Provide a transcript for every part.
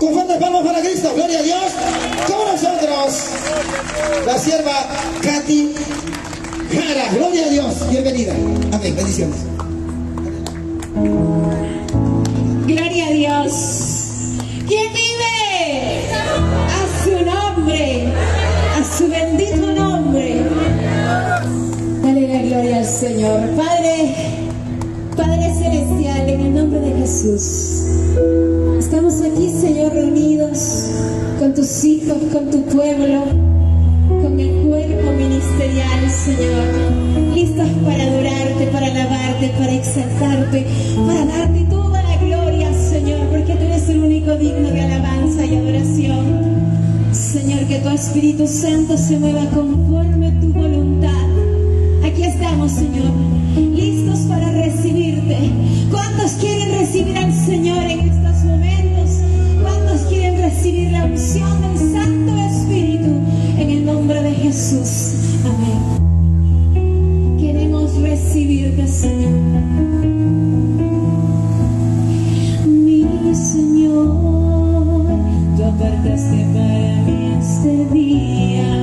Con fuertes palmas para Cristo, gloria a Dios. Con nosotros, la sierva Katy Jara, gloria a Dios, bienvenida. Amén, bendiciones. Gloria a Dios. ¿Quién vive? A su nombre, a su bendito nombre. Dale la gloria al Señor. Padre Celestial, en el nombre de Jesús, estamos aquí, Señor, reunidos con tus hijos, con tu pueblo, con el cuerpo ministerial, Señor, listos para adorarte, para alabarte, para exaltarte, para darte toda la gloria, Señor, porque tú eres el único digno de alabanza y adoración. Señor, que tu Espíritu Santo se mueva conforme a tu voluntad. Aquí estamos, Señor, listos para recibirte. ¿Cuántos quieren recibir al Señor en estos momentos? ¿Cuántos quieren recibir la unción del Santo Espíritu en el nombre de Jesús? Amén. Queremos recibirte, Señor. Mi Señor, tú apartaste para mí este día.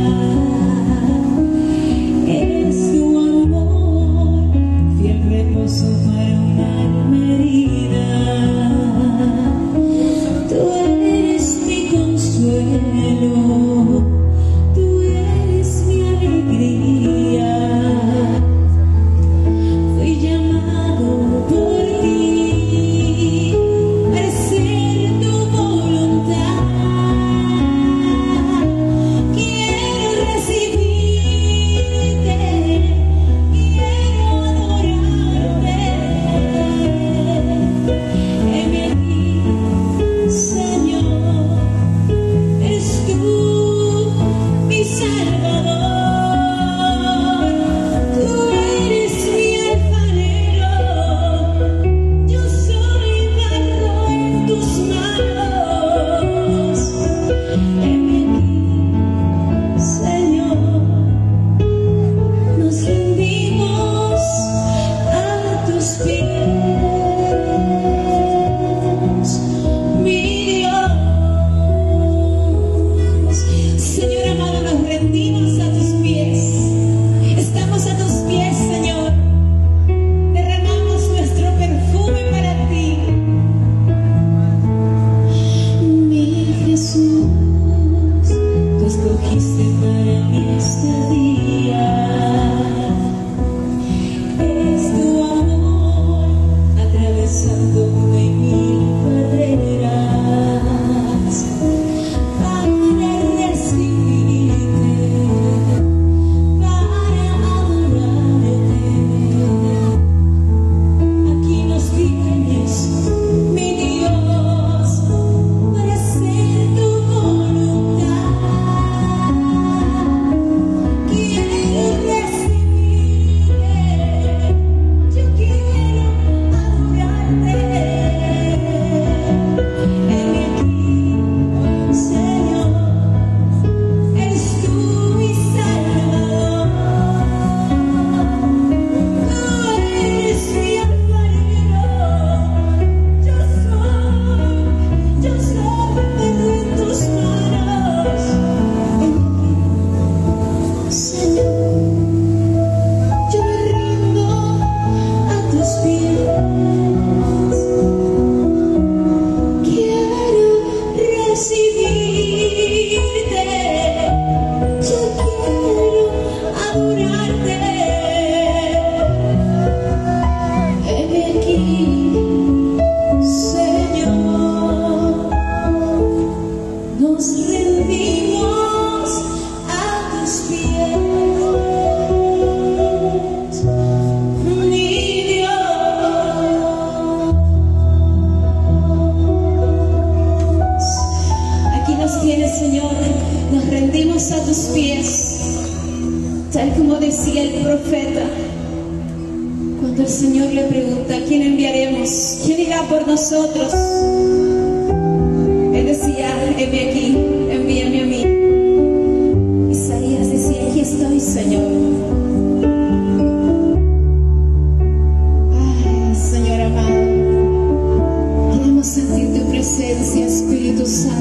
Es tu amor, fiel reposo para un alma herida. Tú eres mi consuelo, tú eres mi alegría. Fui llamado por ti para hacer tu voluntad. Quiero recibirte, quiero adorarte. Heme aquí, Señor, eres tú mi Salvador. Tú eres mi alfarero, yo soy barro en tus manos. Heme aquí, Señor, nos rendimos a tus pies, mi Dios. Señor amado, nos rendimos a tus pies. Estamos a tus pies, Señor. Derramamos nuestro perfume para ti. Mi Jesús, tú escogiste para mí este día. Es tu amor atravesándome mil barreras para recibirte, para adorarte. Aquí nos tienes, mi Dios, para hacer tu voluntad. Quiero recibirte, yo quiero adorarte. Heme aquí, Señor, eres tú mi Salvador. Tú eres mi alfarero, yo soy barro en tus manos. Heme aquí, Señor, yo me rindo a tus pies. Quiero recibirte, yo quiero adorarte. Heme aquí, Señor, nos rendimos a tus pies, mi Dios. Aquí nos tienes, Señor, nos rendimos a tus pies, tal como decía el profeta. Cuando el Señor le pregunta, ¿a quién enviaremos? ¿Quién irá por nosotros? Él decía, heme aquí, envíame a mí. Isaías decía, aquí estoy, Señor. Ay, Señor amado, queremos sentir tu presencia, Espíritu Santo.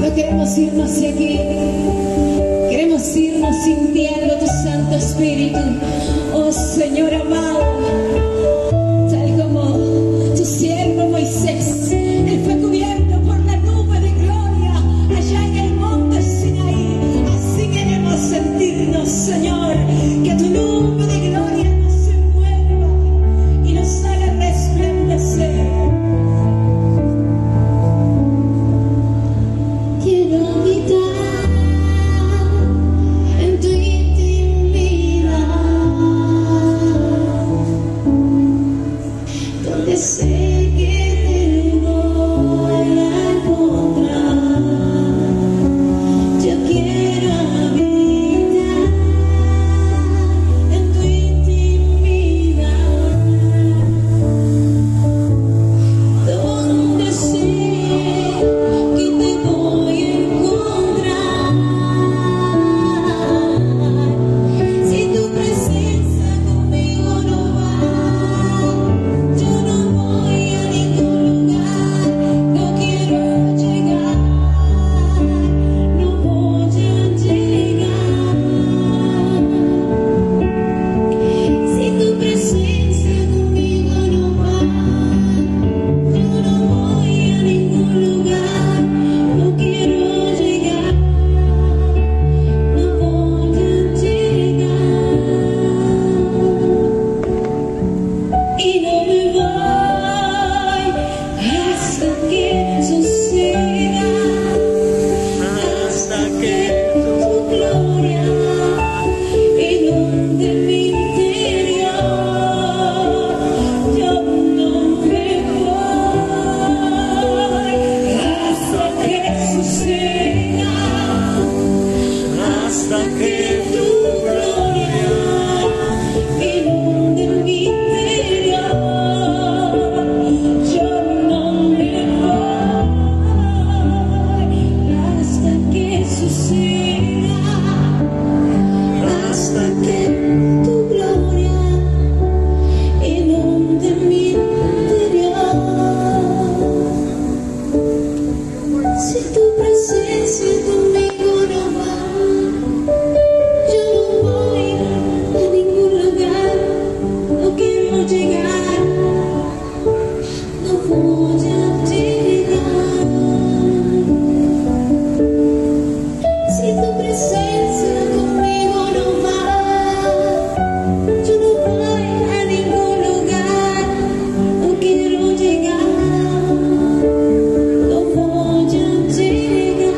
No queremos irnos de aquí. Queremos irnos sintiendo tu Santo Espíritu. Oh Señor amado, tal como tu siervo Moisés, él fue cubierto por la nube de gloria allá en el monte Sinaí. Así queremos sentirnos, Señor, que tu nube de gloria nos envuelva y nos haga resplandecer. Quiero habitar en tu intimidad, donde sé que te voy a encontrar. Yo quiero habitar en tu intimidad, donde sé que te voy a encontrar. Si tu presencia conmigo no va, yo no voy a ningún lugar. No quiero llegar, no voy a llegar. Si tu presencia conmigo no va, yo no voy a ningún lugar. No quiero llegar, no voy a llegar. Y no me voy hasta que suceda, hasta que tu gloria inunde mi interior. Yo no me voy hasta que suceda, hasta que tu gloria inunde mi interior. Yo no me voy hasta que suceda, hasta que tu gloria inunde mi interior. Si tu presencia conmigo no va, yo no voy a ningún lugar. No quiero llegar, no voy a llegar. Si tu presencia conmigo no va, yo no voy a ningún lugar. No quiero llegar, no voy a llegar.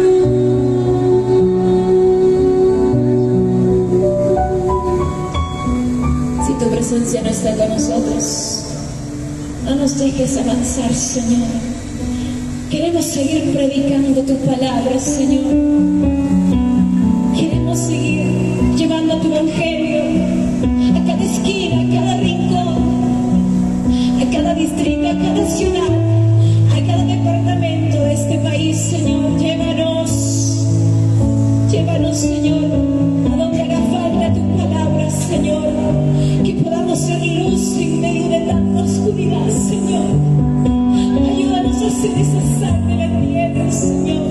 Si tu presencia no está con nosotros, no nos dejes avanzar, Señor. Queremos seguir predicando tu palabra, Señor. Queremos seguir llevando tu evangelio a cada esquina, a cada rincón, a cada distrito, a cada ciudad, a cada departamento de este país, Señor. Llévanos, Señor, a donde haga falta tu palabra, Señor. Que podamos ser luz en medio de tanta oscuridad, Señor. Ayúdanos a ser esa sal de la tierra, Señor.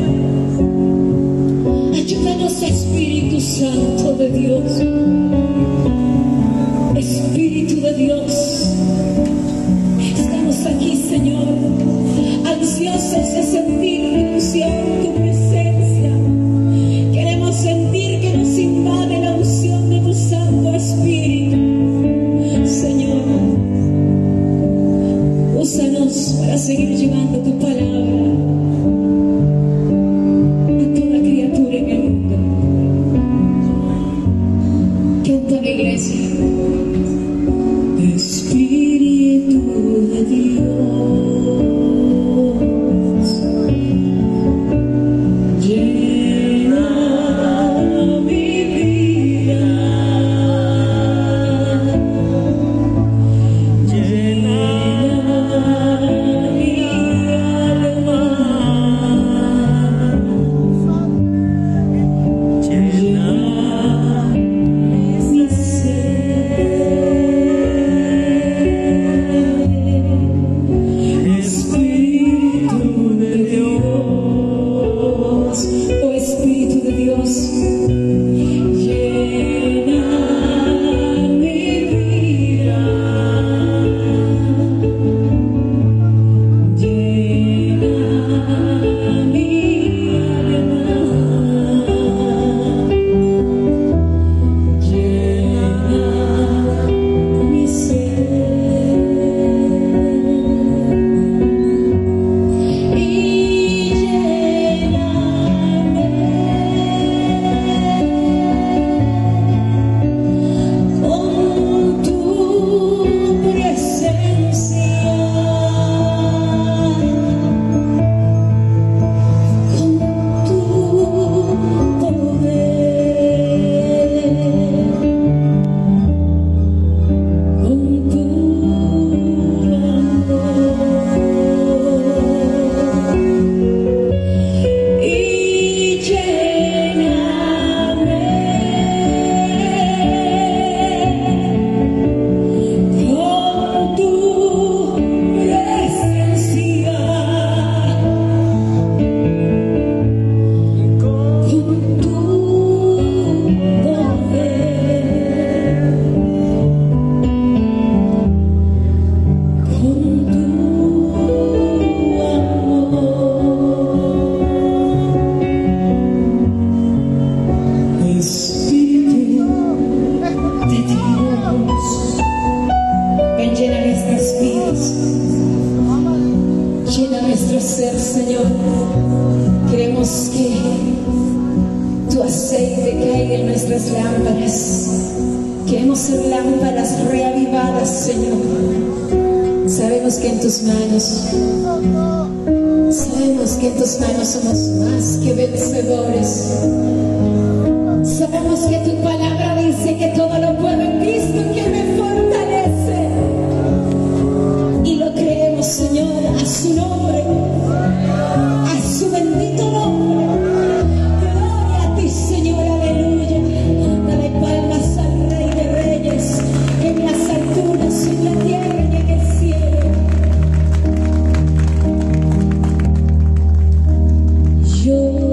Ayúdanos, Espíritu Santo de Dios. Espíritu de Dios, estamos aquí, Señor, ansiosos de sentir tu unción, tu presencia. Queremos sentir que nos invade la unción de tu Santo Espíritu. Señor, úsanos para seguir llevando tu palabra a toda criatura en el mundo. Canta la iglesia. Espíritu de Dios, llena mi vida, llena mi alma. Señor, queremos que tu aceite caiga en nuestras lámparas. Queremos ser lámparas reavivadas, Señor. Sabemos que en tus manos somos más que vencedores. Sabemos que tu palabra dice que todo lo puedo en Cristo que me fortalece. Y lo creemos, Señor, a su nombre, a su bendito nombre. Gloria a ti, Señor, aleluya. Dale palmas al Rey de Reyes, en las alturas, en la tierra y en el cielo. Yo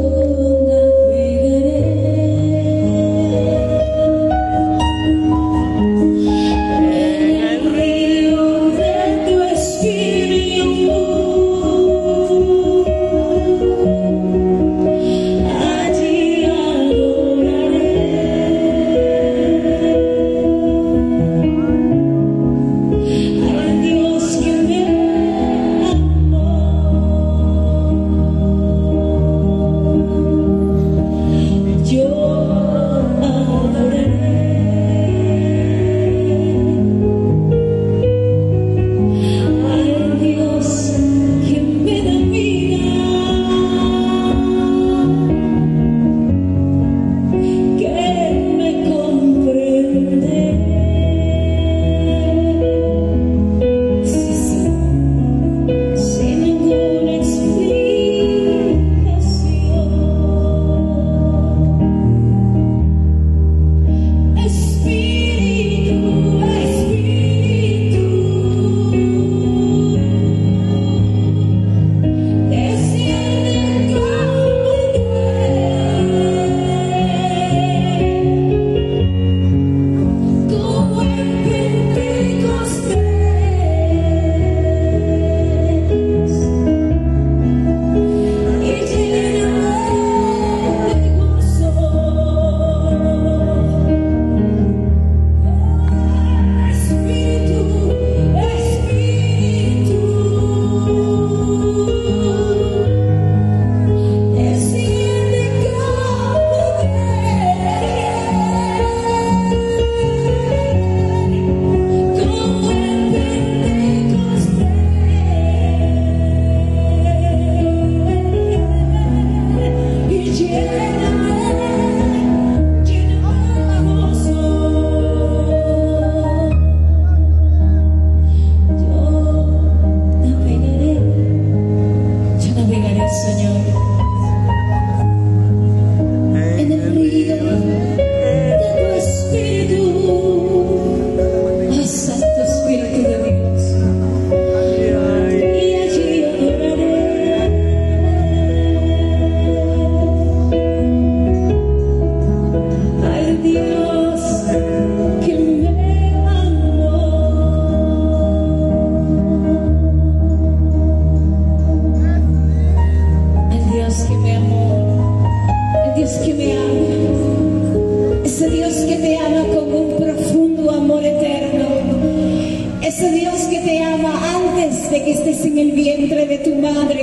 ese Dios que te ama antes de que estés en el vientre de tu madre,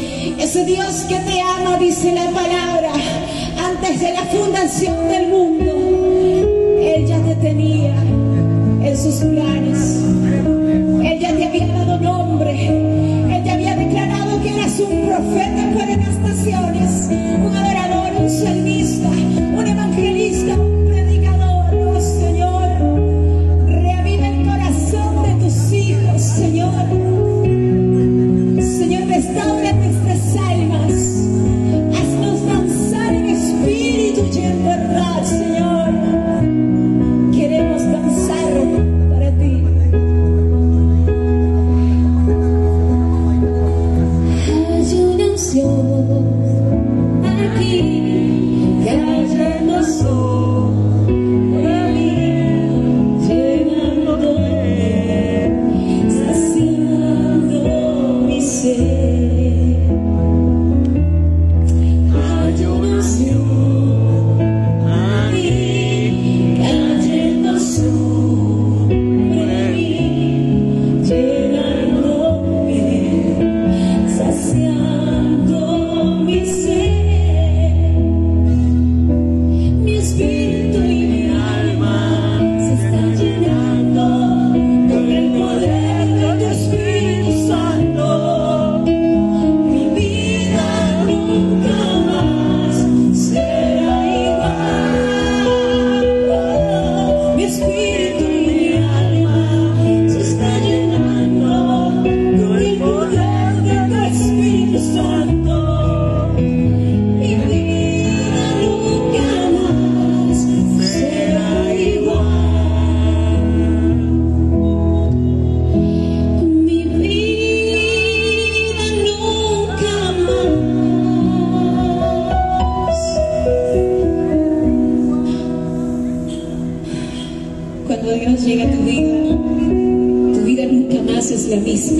ese Dios que te ama, dice la palabra, antes de la fundación del mundo. Él ya te tenía en sus planes, Él ya te había dado nombre, Él te había declarado que eras un profeta para las naciones, un adorador, un salmista, un evangelista, un predicador. Oh Señor, reaviva el corazón de tus hijos, Señor. Señor, restaura nuestras almas, haznos danzar en espíritu y en verdad, Señor. Queremos danzar para ti. Hay una unción aquí.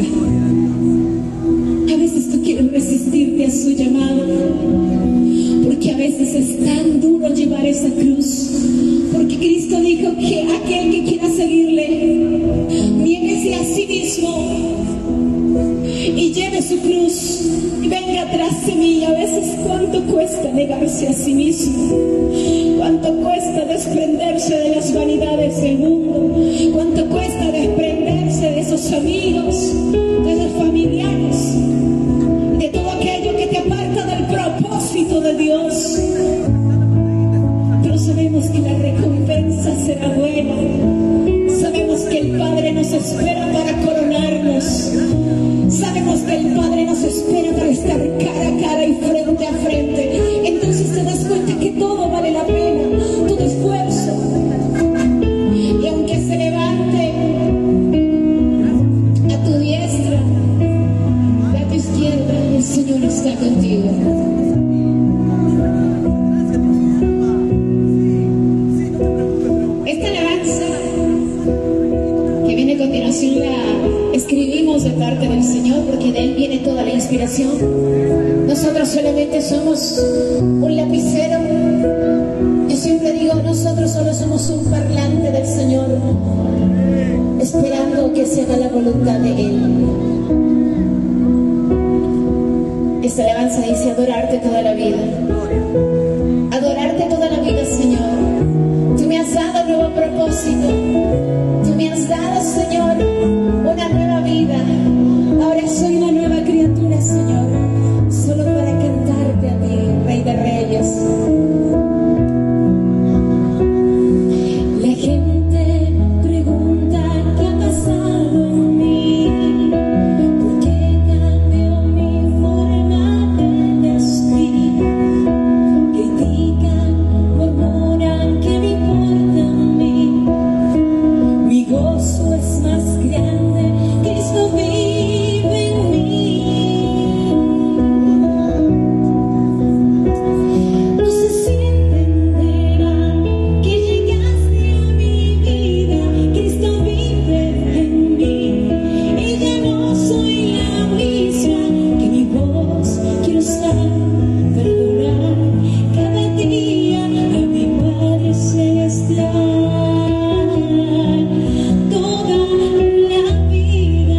A veces tú quieres resistirte a su llamado, porque a veces es tan duro llevar esa cruz. Porque Cristo dijo que aquel que quiera seguirle, niéguese a sí mismo y lleve su cruz y venga tras de mí. A veces cuánto cuesta negarse a sí mismo, cuánto cuesta desprenderse de las vanidades del mundo, cuánto cuesta desprenderse de esos amigos, de esos familiares, de todo aquello que te aparta del propósito de Dios. Pero sabemos que la recompensa será buena. Sabemos que el Padre nos espera para coronarnos. Sabemos que el Padre nos espera para estar cara a cara y frente a frente. Entonces te das cuenta que todo vale la pena, todo esfuerzo. Y aunque se levante a tu diestra y a tu izquierda, el Señor está contigo. Esta alabanza que viene a continuación la escribimos de parte del Señor, porque de Él viene toda la inspiración. Nosotros solamente somos un lapicero. Yo siempre digo, nosotros solo somos un parlante del Señor, esperando que se haga la voluntad de Él. Esta alabanza dice: adorarte toda la vida, adorarte toda la vida, Señor. Tú me has dado un nuevo propósito, tú me has dado, Señor, una nueva vida. Ahora soy una nueva criatura, Señor, solo para cantarte a ti, Rey de Reyes. La gente pregunta qué ha pasado en mí, por qué cambió mi forma de vestir. Critican, murmuran, ¿qué me importa a mí? Mi gozo es más grande, Cristo vive en mí. No sé si entenderán que llegaste a mi vida, Cristo vive en mí. Y ya no soy la misma, que mi voz quiero usar, perdonar cada día a mi Padre Celestial. Toda la vida.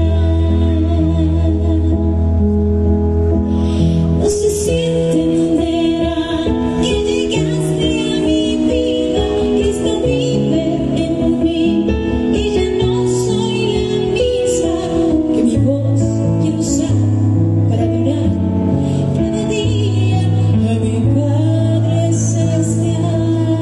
No sé si entenderán que llegaste a mi vida, Cristo vive en mí. Y ya no soy la misma, que mi voz quiero usar para adorar cada día a mi Padre Celestial.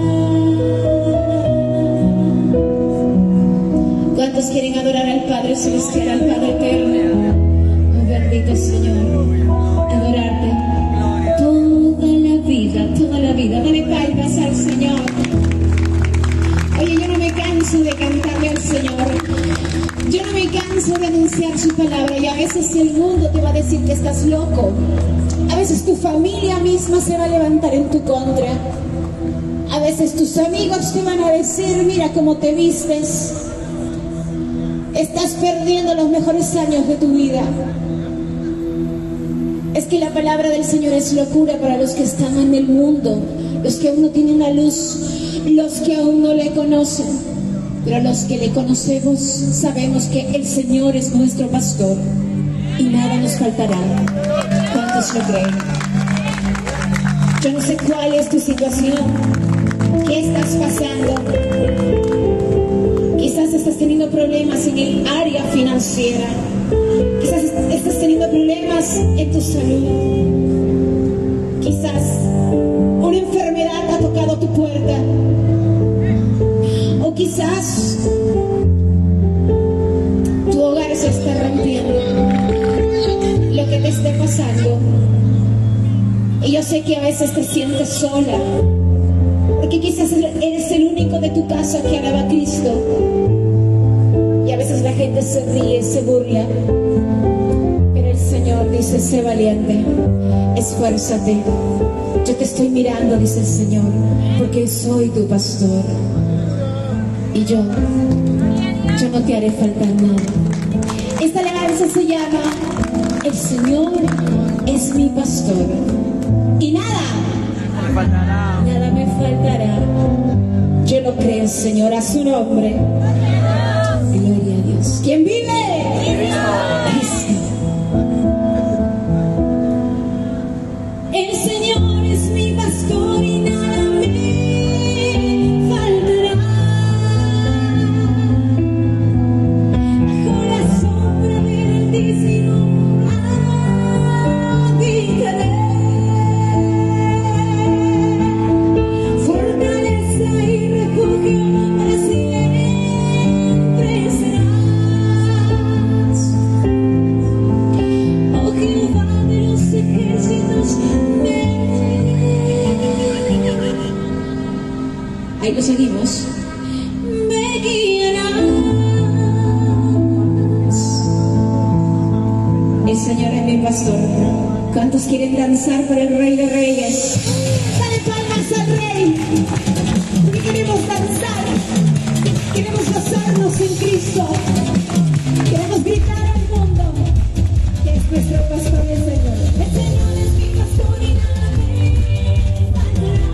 ¿Cuántos quieren adorar al Padre Celestial, al Padre Eterno? Oh, bendito Señor, adorarte toda la vida, toda la vida. Dale palmas al Señor. Oye, yo no me canso de cantarle al Señor. Yo no me canso de anunciar su palabra. Y a veces el mundo te va a decir que estás loco. A veces tu familia misma se va a levantar en tu contra. A veces tus amigos te van a decir: mira cómo te vistes, estás perdiendo los mejores años de tu vida. Es que la palabra del Señor es locura para los que están en el mundo, los que aún no tienen la luz, los que aún no le conocen. Pero los que le conocemos sabemos que el Señor es nuestro pastor y nada nos faltará. ¿Cuántos lo creen? Yo no sé cuál es tu situación, qué estás pasando. Quizás estás teniendo problemas en el área financiera. Quizás estás teniendo problemas en tu salud. Quizás una enfermedad ha tocado tu puerta. O quizás tu hogar se está rompiendo. Lo que te esté pasando. Y yo sé que a veces te sientes sola, porque quizás eres el único de tu casa que alaba a Cristo. Y a veces la gente se ríe, se burla. Pero el Señor dice: sé valiente, esfuérzate. Yo te estoy mirando, dice el Señor, porque soy tu pastor. Y yo no te haré faltar nada. Esta alabanza alabanza se llama El Señor es mi pastor y nada me faltará. Yo lo creo, Señor, a su nombre. Gloria a Dios. ¿Quién vive? Cristo. El Señor es mi pastor y nada me faltará. Bajo la sombra del Altísimo habitaré. Fortaleza y refugio para siempre serás. Oh Jehová de los ejércitos, ahí lo seguimos. Me guiarás. El Señor es mi pastor. ¿Cuántos quieren danzar por el Rey de Reyes? Dale palmas al Rey. Porque queremos danzar. Queremos gozarnos en Cristo. Queremos gritar al mundo que es nuestro pastor el Señor. El Señor es mi pastor y nada me faltará.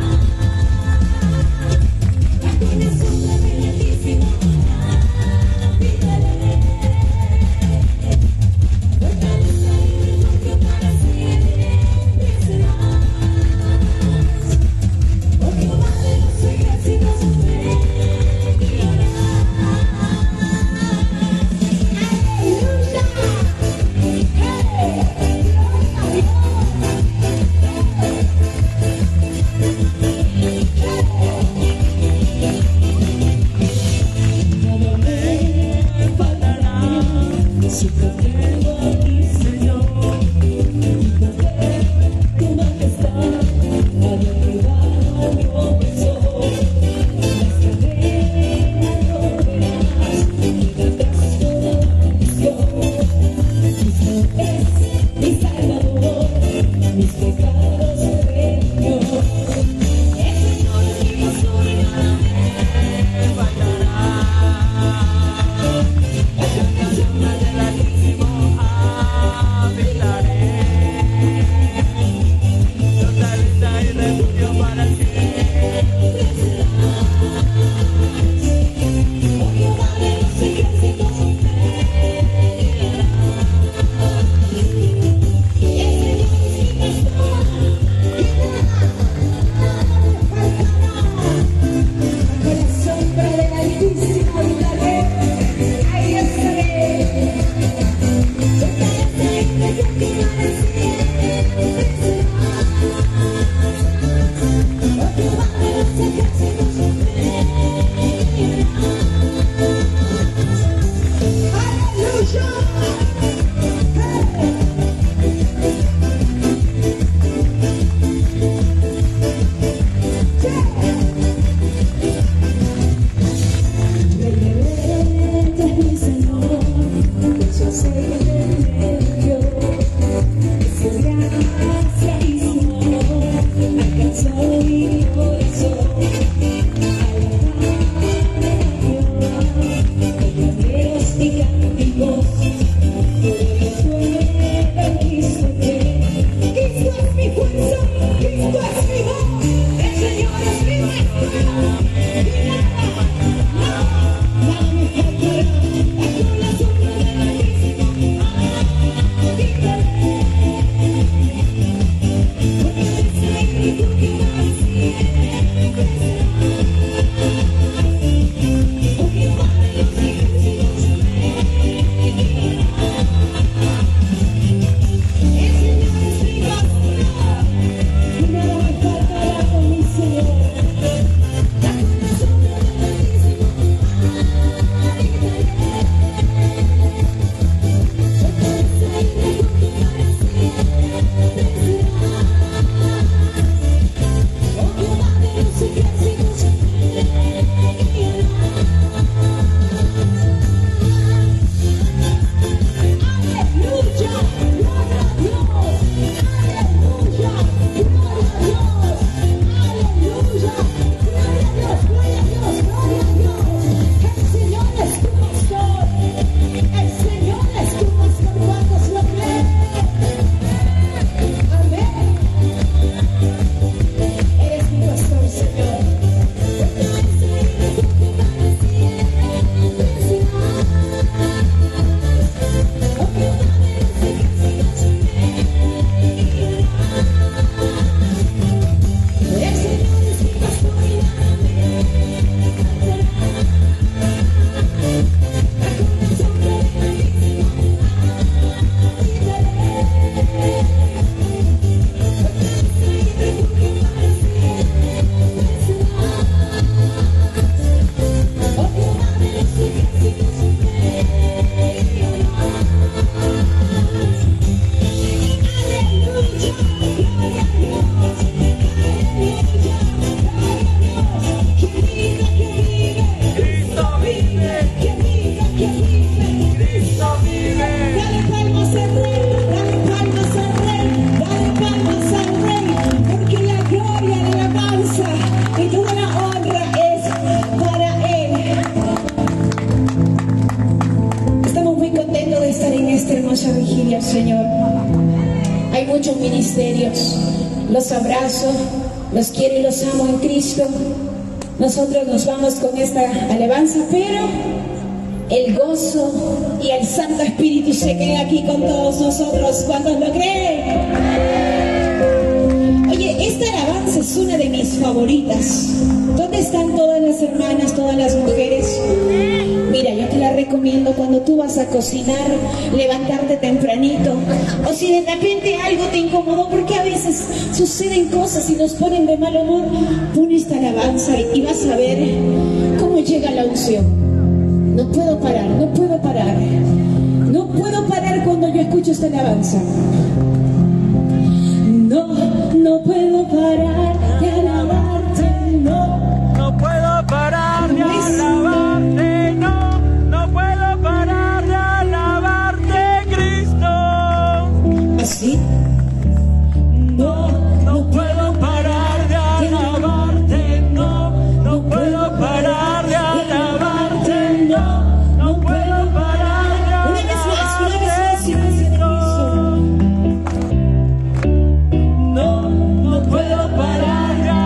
Bajo la sombra del Altísimo habitaré. Fortaleza y refugio para siempre serás. Oh Jehová de los ejércitos me guiarás. Aleluya. Señor. Hay muchos ministerios, los abrazo, los quiero y los amo en Cristo. Nosotros nos vamos con esta alabanza, pero el gozo y el Santo Espíritu se queda aquí con todos nosotros. ¿Cuántos lo creen? Oye, esta alabanza es una de mis favoritas. ¿Dónde están todas las hermanas, todas las mujeres? Mira, yo te la recomiendo cuando tú vas a cocinar, levantarte tempranito, o si de repente algo te incomodó, porque a veces suceden cosas y nos ponen de mal humor, pon esta alabanza y vas a ver cómo llega la unción. No puedo parar, no puedo parar, no puedo parar cuando yo escucho esta alabanza. No puedo parar de alabarte, no puedo parar de alabarte, no puedo parar de alabarte, Cristo. ¿Así? No puedo parar de alabarte, no puedo parar de alabarte, no puedo parar de alabarte. Una vez más, Iglesia de Cristo. No puedo parar de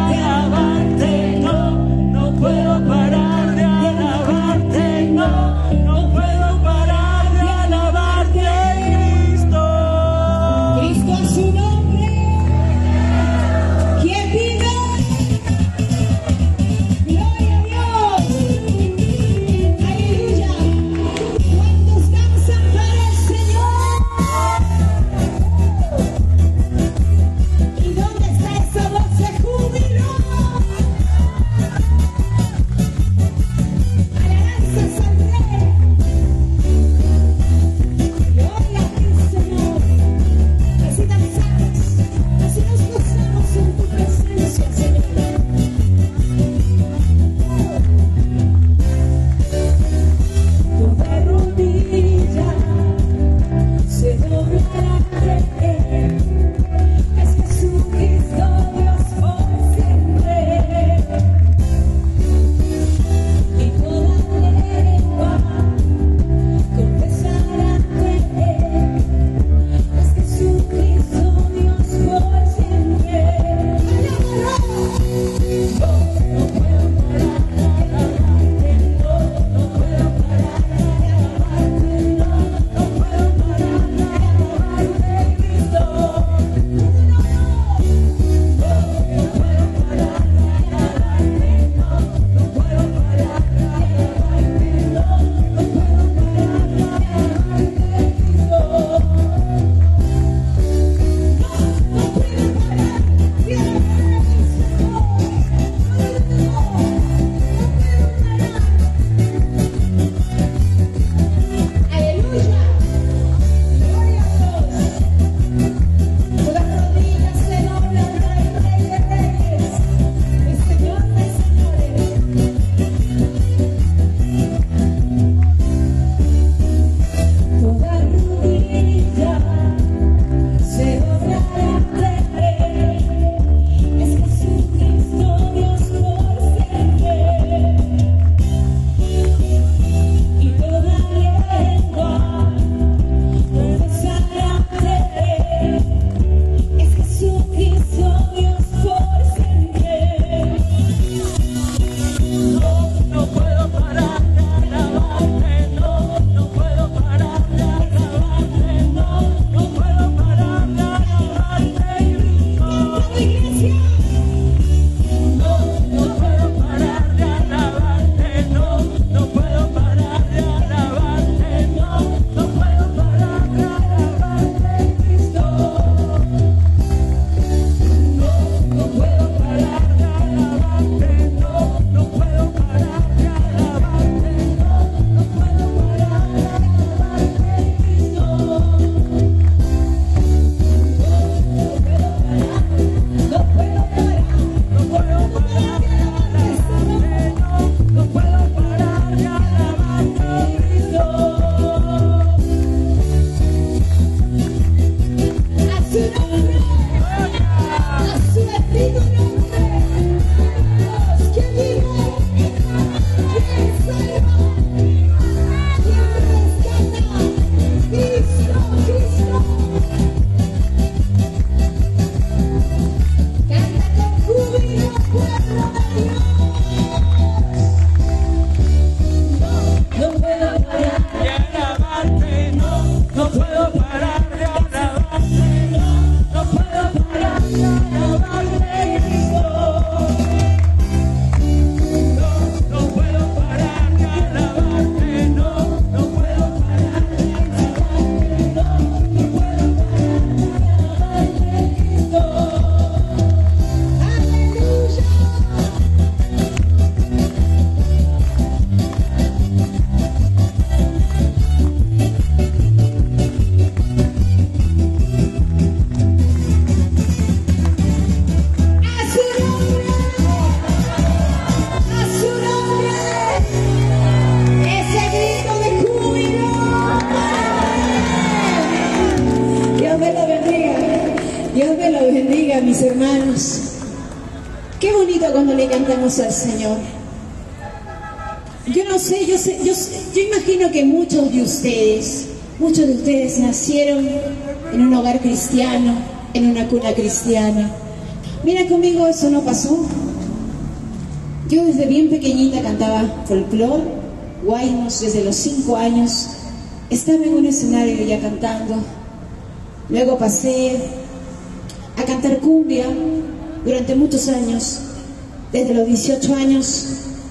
Aleluya, mis hermanos. Qué bonito cuando le cantamos al Señor. Yo no sé, yo imagino que muchos de ustedes nacieron en un hogar cristiano, en una cuna cristiana. Mira, conmigo eso no pasó. Yo desde bien pequeñita cantaba folclore, guaynos, desde los 5 años. Estaba en un escenario ya cantando. Luego pasé a cantar cumbia durante muchos años, desde los 18 años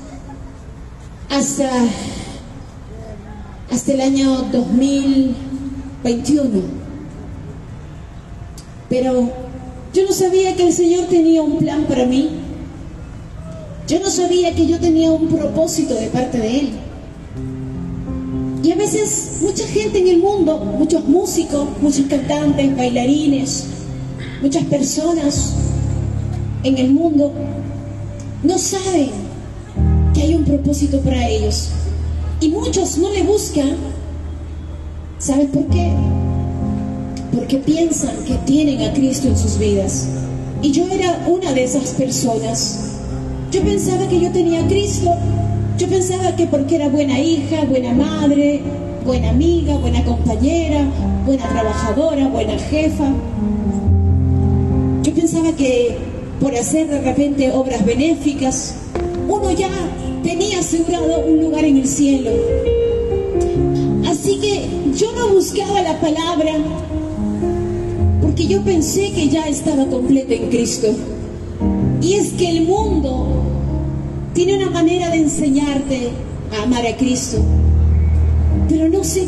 hasta el año 2021. Pero yo no sabía que el Señor tenía un plan para mí. Yo no sabía que yo tenía un propósito de parte de Él. Y a veces mucha gente en el mundo, muchos músicos, muchos cantantes, bailarines, muchas personas en el mundo no saben que hay un propósito para ellos. Y muchos no le buscan. ¿Saben por qué? Porque piensan que tienen a Cristo en sus vidas. Y yo era una de esas personas. Yo pensaba que yo tenía a Cristo. Yo pensaba que porque era buena hija, buena madre, buena amiga, buena compañera, buena trabajadora, buena jefa. Yo pensaba que por hacer de repente obras benéficas, uno ya tenía asegurado un lugar en el cielo. Así que yo no buscaba la palabra porque yo pensé que ya estaba completa en Cristo. Y es que el mundo tiene una manera de enseñarte a amar a Cristo, pero no se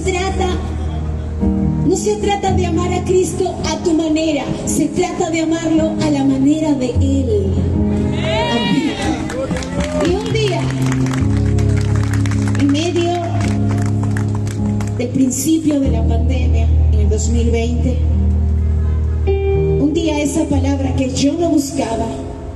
trata de amar a Cristo a tu manera, se trata de amarlo a la manera de Él. Amén. Y un día, en medio del principio de la pandemia, en el 2020, un día esa palabra que yo no buscaba,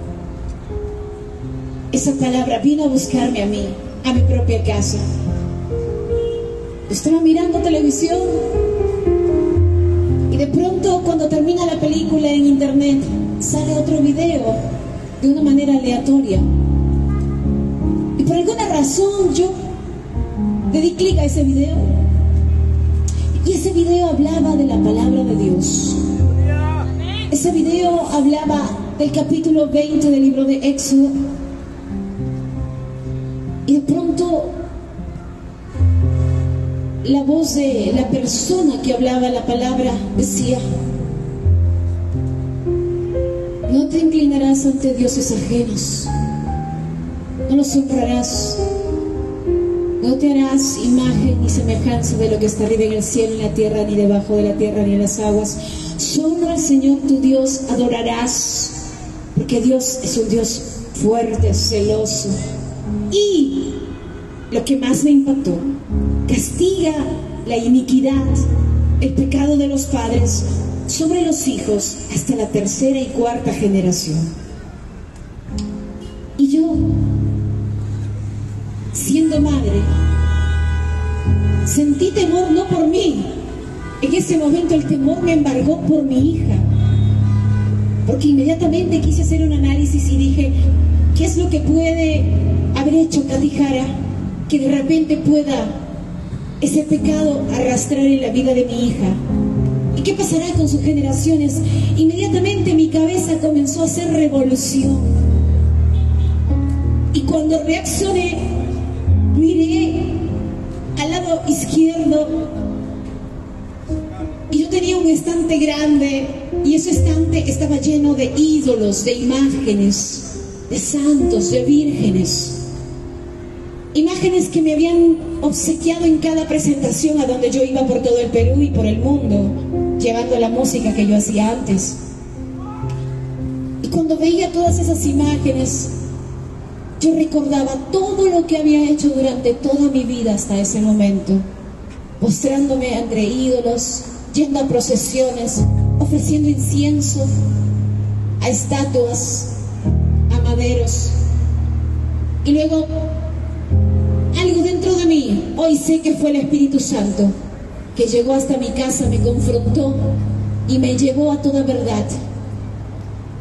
esa palabra vino a buscarme a mí, a mi propia casa. Estaba mirando televisión y de pronto, cuando termina la película en internet, sale otro video de una manera aleatoria. Y por alguna razón yo le di clic a ese video. Y ese video hablaba de la palabra de Dios. Ese video hablaba del capítulo 20 del libro de Éxodo. Y de pronto la voz de la persona que hablaba la palabra decía: no te inclinarás ante dioses ajenos, no los honrarás, no te harás imagen ni semejanza de lo que está arriba en el cielo, en la tierra, ni debajo de la tierra, ni en las aguas. Solo al Señor tu Dios adorarás, porque Dios es un Dios fuerte, celoso. Y lo que más me impactó: castiga la iniquidad, el pecado de los padres sobre los hijos hasta la 3ª y 4ª generación. Y yo, siendo madre, sentí temor no por mí. En ese momento el temor me embargó por mi hija, porque inmediatamente quise hacer un análisis y dije: ¿qué es lo que puede haber hecho Katy Jara que de repente pueda ese pecado arrastrar en la vida de mi hija? ¿Y qué pasará con sus generaciones? Inmediatamente mi cabeza comenzó a hacer revolución. Y cuando reaccioné, miré al lado izquierdo y yo tenía un estante grande, y ese estante estaba lleno de ídolos, de imágenes, de santos, de vírgenes. Imágenes que me habían obsequiado en cada presentación a donde yo iba por todo el Perú y por el mundo, llevando la música que yo hacía antes. Y cuando veía todas esas imágenes, yo recordaba todo lo que había hecho durante toda mi vida hasta ese momento, postrándome entre ídolos, yendo a procesiones, ofreciendo incienso a estatuas, a maderos. Y luego algo dentro de mí, hoy sé que fue el Espíritu Santo, que llegó hasta mi casa, me confrontó y me llevó a toda verdad.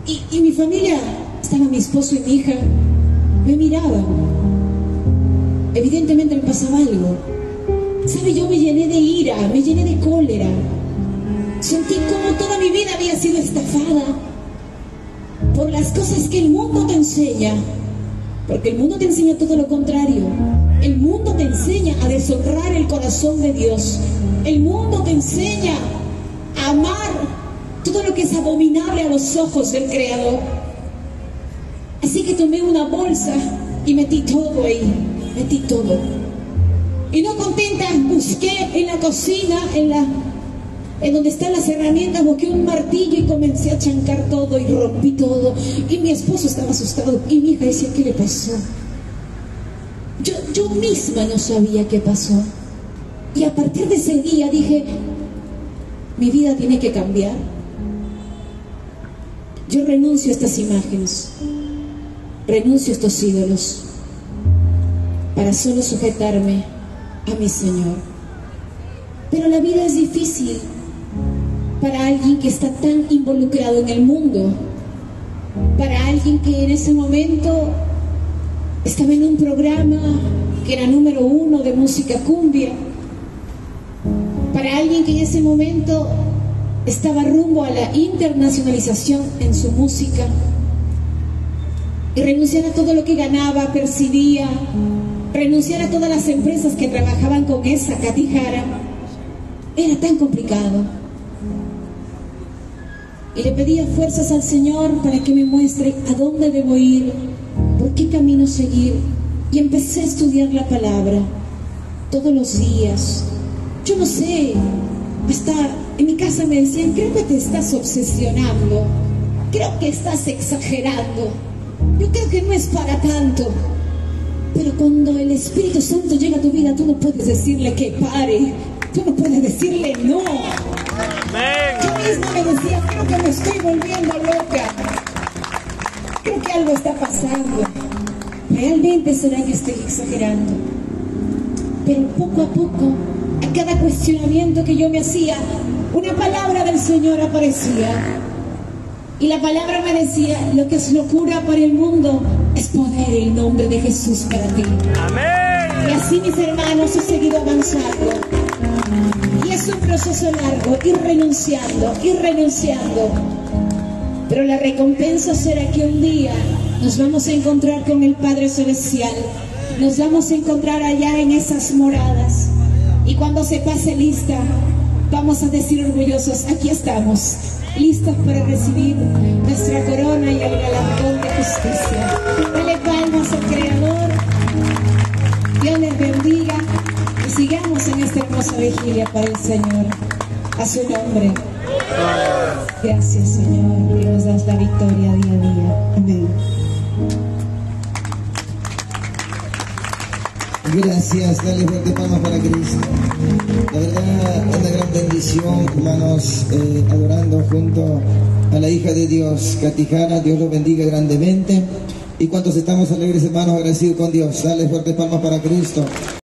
Y mi familia, estaba mi esposo y mi hija, me miraban. Evidentemente me pasaba algo. ¿Sabe? Yo me llené de ira, me llené de cólera. Sentí como toda mi vida había sido estafada por las cosas que el mundo te enseña. Porque el mundo te enseña todo lo contrario. El mundo te enseña a deshonrar el corazón de Dios. El mundo te enseña a amar todo lo que es abominable a los ojos del Creador. Así que tomé una bolsa y metí todo ahí, metí todo. Y no contenta, busqué en la cocina, en donde están las herramientas, busqué un martillo y comencé a chancar todo y rompí todo. Y mi esposo estaba asustado y mi hija decía, ¿qué le pasó? Yo misma no sabía qué pasó. Y a partir de ese día dije, mi vida tiene que cambiar. Yo renuncio a estas imágenes, renuncio a estos ídolos, para solo sujetarme a mi Señor. Pero la vida es difícil para alguien que está tan involucrado en el mundo, para alguien que en ese momento estaba en un programa que era número 1 de música cumbia, para alguien que en ese momento estaba rumbo a la internacionalización en su música, y renunciar a todo lo que ganaba, percibía, renunciar a todas las empresas que trabajaban con esa Katy Jara, era tan complicado. Y le pedía fuerzas al Señor para que me muestre a dónde debo ir, por qué camino seguir. Y empecé a estudiar la palabra todos los días. Yo no sé, hasta en mi casa me decían, creo que te estás obsesionando, creo que estás exagerando, yo creo que no es para tanto. Pero cuando el Espíritu Santo llega a tu vida, tú no puedes decirle que pare, tú no puedes decirle no. Yo misma me decía, creo que me estoy volviendo loca, creo que algo está pasando, realmente será que estoy exagerando. Pero poco a poco, a cada cuestionamiento que yo me hacía, una palabra del Señor aparecía. Y la palabra me decía, lo que es locura para el mundo es poder el nombre de Jesús para ti. Amén. Y así, mis hermanos, he seguido avanzando. Y es un proceso largo, ir renunciando, ir renunciando. Pero la recompensa será que un día nos vamos a encontrar con el Padre Celestial. Nos vamos a encontrar allá en esas moradas. Y cuando se pase lista, vamos a decir orgullosos, aquí estamos, listos para recibir nuestra corona y el galardón de justicia. Dale palmas al Creador. Dios les bendiga y sigamos en esta hermosa vigilia para el Señor. A su nombre. Gracias, Señor, que nos das la victoria día a día. Amén. Gracias, dale fuerte palmas para Cristo. La verdad, una gran bendición, hermanos, adorando junto a la hija de Dios, Katy Jara. Dios los bendiga grandemente. Y cuantos estamos alegres, hermanos, agradecidos con Dios, dale fuerte palmas para Cristo.